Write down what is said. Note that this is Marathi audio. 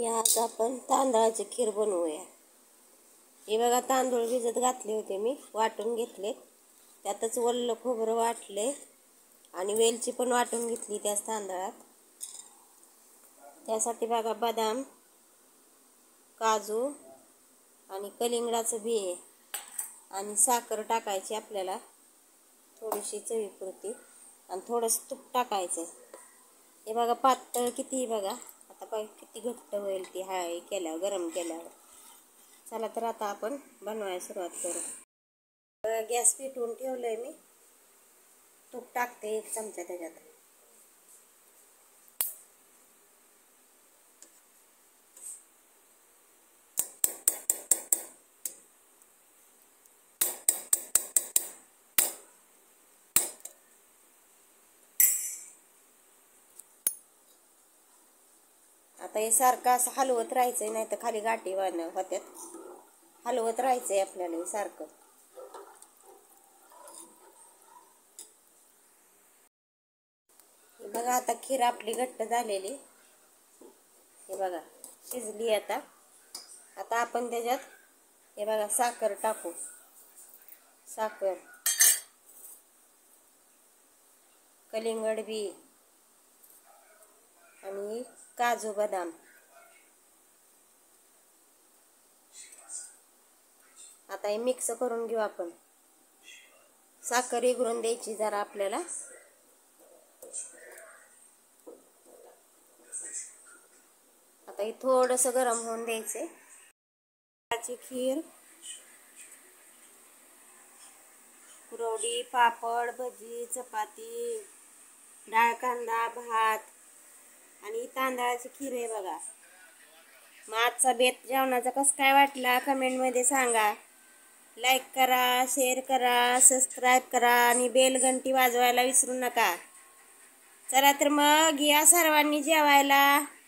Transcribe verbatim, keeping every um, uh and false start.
आज आपण तांदळाची खीर बनवूया। हे बघा, तांदूळ भिजत घातले होते, मी वाटून घेतले, त्यातच वल्ल खोबरं वाटले आणि वेलची पण वाटून घेतली त्याच तांदळात। त्यासाठी बघा, बदाम, काजू आणि कलिंगडाचं बी आणि साखर टाकायची आपल्याला थोडीशी चवीपुरती, आणि थोडंसं तूप टाकायचं। हे बघा पातळ किती, बघा आता पाय किती घट्ट होईल ती हाय केल्यावर, गरम केल्यावर। चला तर आता आपण बनवायला सुरुवात करू। गॅस पेटवून ठेवलंय मी, तूप टाकते एक चमचा त्याच्यात। आता हे सारखं असं हलवत राहायचंय, नाही तर खाली गाठी होत्यात। हलवत राहायचंय आपल्याला हे सारखं। हे बघा, आता खीर आपली घट्ट झालेली, हे बघा शिजली। आता आता आपण त्याच्यात हे बघा साखर टाकू, साखर, कलिंगड बी आणि काजू बदाम। आता हे मिक्स करून घेऊ आपण। साखर इगळून द्यायची जरा आपल्याला। आता हे थोडंसं गरम होऊन द्यायचे। त्याची खीर, कुरवडी, पापड, भजी, चपाती, डाळ कांदा, भात आणि तांदळाची खीर आहे बघा। मग आजचा बेत जेवणाचा कसं काय वाटला कमेंटमध्ये सांगा। लाईक करा, शेअर करा, सबस्क्राईब करा आणि बेल घंटी वाजवायला विसरू नका। चला तर मग या सर्वांनी जेवायला।